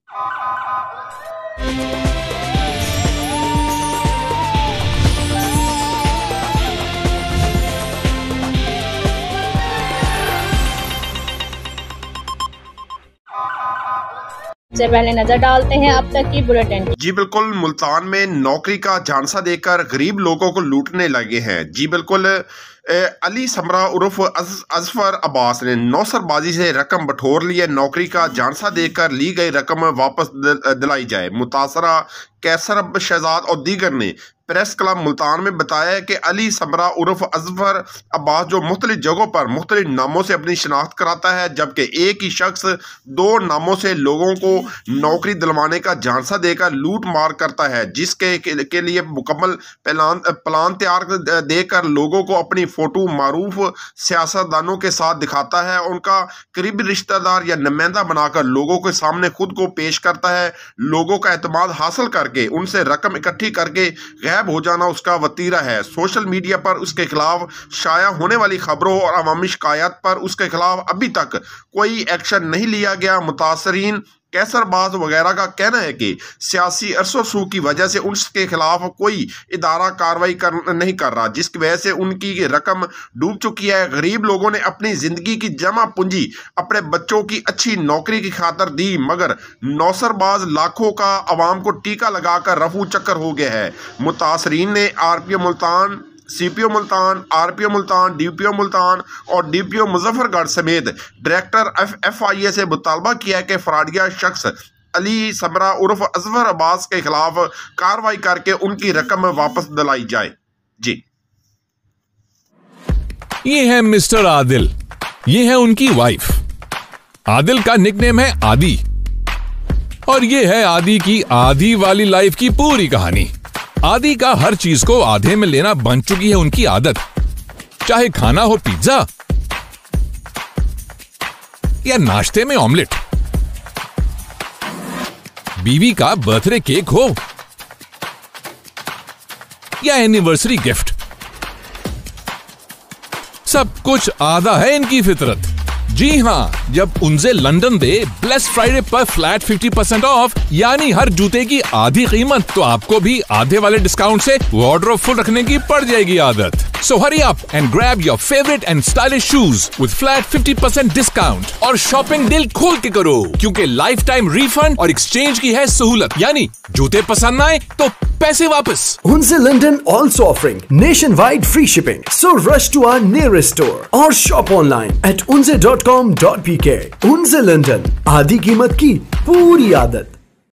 से पहले नजर डालते हैं अब तक की बुलेटिन। जी बिल्कुल, मुल्तान में नौकरी का झांसा देकर गरीब लोगों को लूटने लगे हैं। जी बिल्कुल, अली समरा उर्फ अजफर अब्बास ने नौसरबाजी से रकम बटोर ली है। नौकरी का झांसा देकर ली गई रकम वापस दिलाई जाए। मुतासरा कैसर शहजाद और दीगर ने प्रेस क्लब मुल्तान में बताया कि अली समरा उर्फ अजफर अब्बास जो मुख्तलिफ जगहों पर मुख्तलिफ नामों से अपनी शनाख्त कराता है, जबकि एक ही शख्स दो नामों से लोगों को नौकरी दिलवाने का झांसा देकर लूट मार करता है, जिसके के लिए मुकम्मल प्लान तैयार देकर लोगों को अपनी फोटो मारूफ सियासतदानों के साथ दिखाता है। उनका करीबी रिश्तेदार या नुमाइंदा बनाकर लोगों के सामने खुद को पेश करता है। लोगों का एतमाद हासिल करके उनसे रकम इकट्ठी करके गायब हो जाना उसका वतीरा है। सोशल मीडिया पर उसके खिलाफ शाया होने वाली खबरों और अवामी शिकायत पर उसके खिलाफ अभी तक कोई एक्शन नहीं लिया गया। मुतासरीन कैसरबाज वगैरह का कहना है कि सियासी अरसों की वजह से उसके खिलाफ कोई इदारा कार्रवाई नहीं कर रहा, जिसकी वजह से उनकी रकम डूब चुकी है। गरीब लोगों ने अपनी जिंदगी की जमा पूंजी अपने बच्चों की अच्छी नौकरी की खातिर दी, मगर नौसरबाज लाखों का आवाम को टीका लगाकर रफू चक्कर हो गया है। मुतासरीन ने RPO Multan, CPO Multan, RPO Multan, DPO Multan और डीपीओ मुजफ्फरगढ़ समेत डायरेक्टर एफआईए से मुतालबा किया कि फराडिया शख्स अली समरा उर्फ अजफर अब्बास के खिलाफ कार्रवाई करके उनकी रकम वापस दिलाई जाए। जी, ये है मिस्टर आदिल, ये है उनकी वाइफ। आदिल का निकनेम है आदि और ये है आदि की आधी वाली लाइफ की पूरी कहानी। आदि का हर चीज को आधे में लेना बन चुकी है उनकी आदत, चाहे खाना हो पिज्जा या नाश्ते में ऑमलेट, बीवी का बर्थडे केक हो या एनिवर्सरी गिफ्ट, सब कुछ आधा है इनकी फितरत। जी हाँ, जब उनसे लंदन दे ब्लेस फ्राइडे पर फ्लैट 50% ऑफ, यानी हर जूते की आधी कीमत, तो आपको भी आधे वाले डिस्काउंट से वार्डरोब फुल रखने की पड़ जाएगी आदत। So hurry up and grab your favorite and stylish shoes with flat 50% discount और शॉपिंग दिल खोल के करो, क्योंकि लाइफ टाइम रिफंड और एक्सचेंज की है सहूलत, यानी जूते पसंद आए तो पैसे वापस। Unze London also offering nationwide free shipping. So rush to our nearest store or shop online at unze.com.pk. Unze London, आधी कीमत की पूरी आदत।